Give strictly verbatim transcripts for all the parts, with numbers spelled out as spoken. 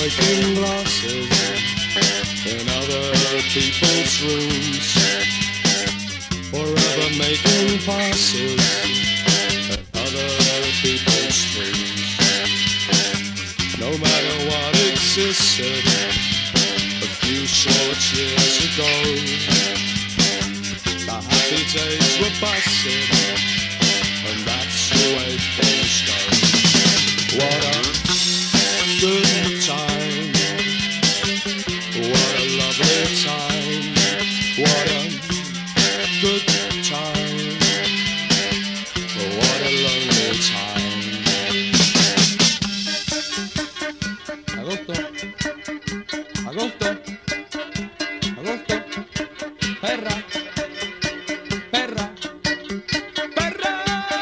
breaking glasses in other people's rooms, forever making passes at other people's dreams. No matter what existed a few short years ago, the happy days were busted, and that's the way things go. What a good time, what a lovely time, what a good time, what a lonely time. Agosto, agosto, agosto, perra, perra, perra.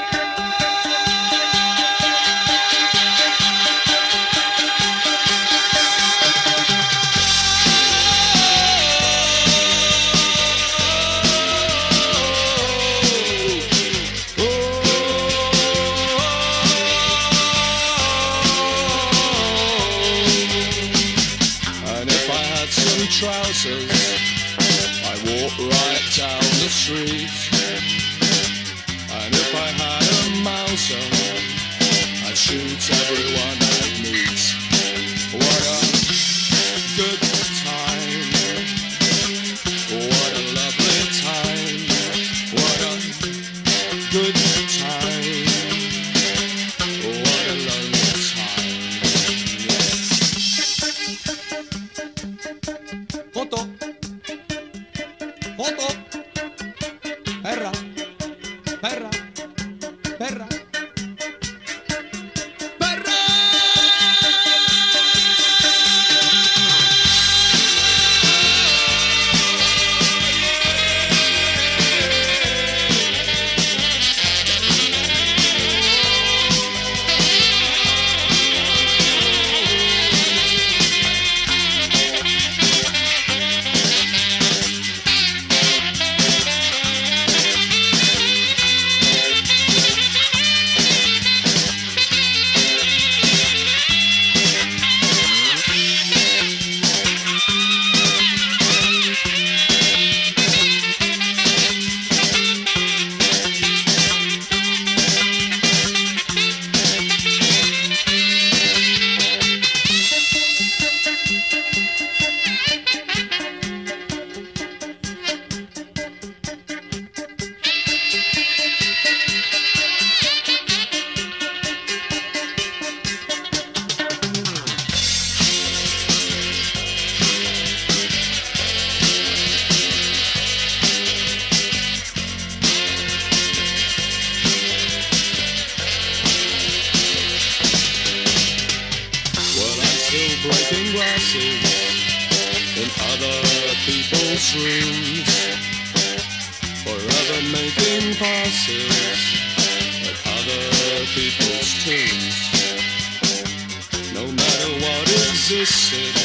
Trousers, I walk right down the street, and if I had a Mauser, I'd shoot everyone I'd meet. What a good time, what a lovely time, what a good time, what a lonely time. Foto, foto, perra, perra, perra, perra. Breaking glasses in other people's rooms, forever making passes at other people's tunes. No matter what existed